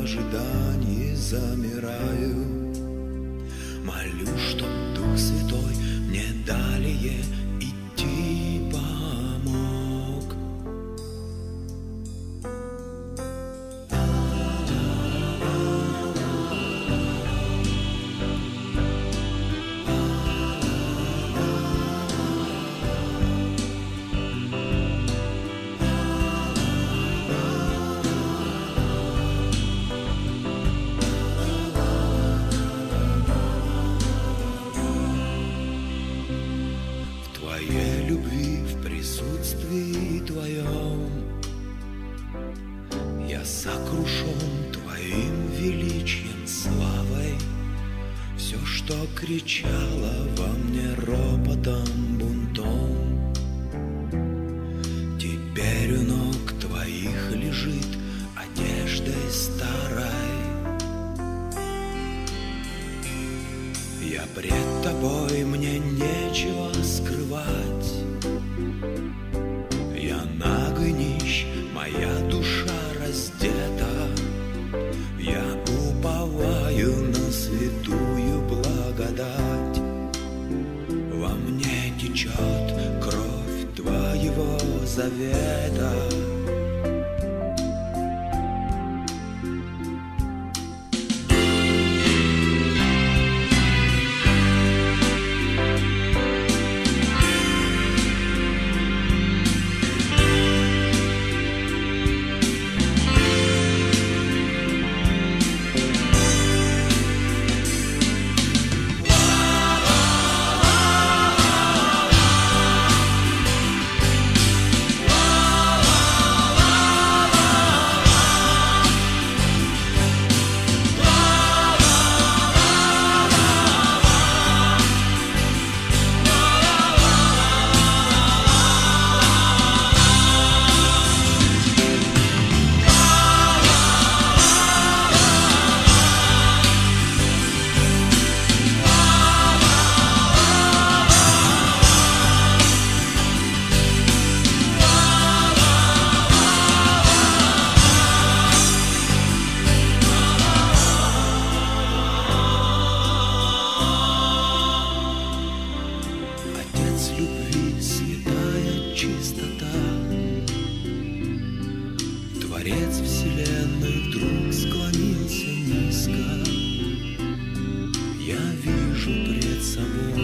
ожидании замираю. Молю, чтоб Дух Святой мне далее идти помог. Твоей любви, в присутствии Твоем я сокрушен Твоим величием, славой. Все, что кричало во мне ропотом, бунтом, теперь у ног Твоих лежит одеждой старой. Я пред Тобой, мне нечего скрывать. Я наг и нищ, моя душа раздета. Я уповаю на святую благодать. Во мне течет кровь Твоего завета. Творец вселенной вдруг склонился низко. Я вижу пред собой